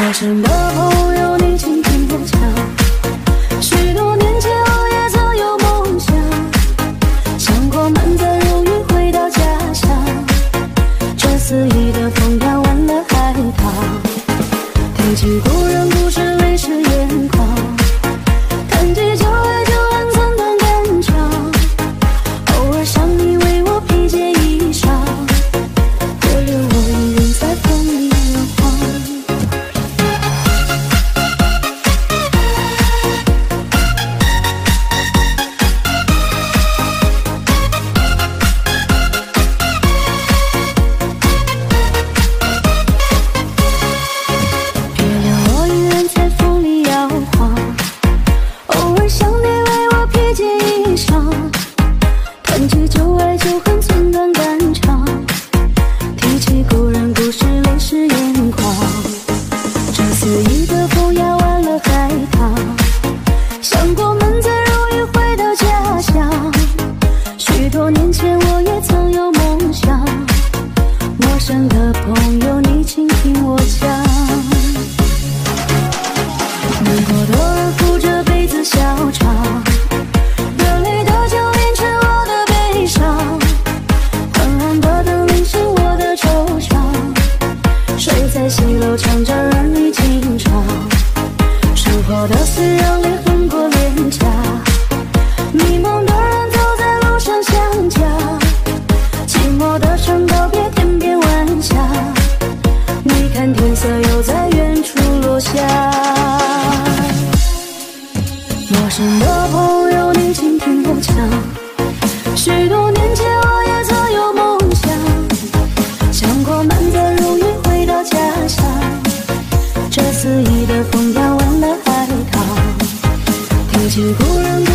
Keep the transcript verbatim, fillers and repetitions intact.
陌生的朋友，你倾听我讲，许多年前我也曾有梦想，想过满载如云回到家乡，这肆意的风扬完了海棠。提起故人故事，泪湿眼眶，谈起旧爱旧恨寸断肝肠，偶尔想你为我披件衣裳，可留我一人在风里摇晃。别留我一人在风里摇晃，偶尔想你为我披件衣裳，谈起旧爱旧恨寸断肝肠，提起故人故事泪湿眼眶。这肆意的风压完了海棠，想过满载如云回到家乡，许多年前我也曾有梦想，陌生的朋友，你倾听我讲。难过的人扶着杯子笑场，热泪的酒淋湿我的悲伤，昏暗的灯淋醒我的惆怅，睡在西楼唱着儿女情长，生活的丝让泪横过脸颊，迷蒙的人走在路上想家，寂寞的唱告别天边晚霞，你看天色又在远处落下。陌生的朋友，你倾听我讲，许多年前我也曾有梦想，想过满载如云回到家乡，这肆意的风扬完了海棠，提起故人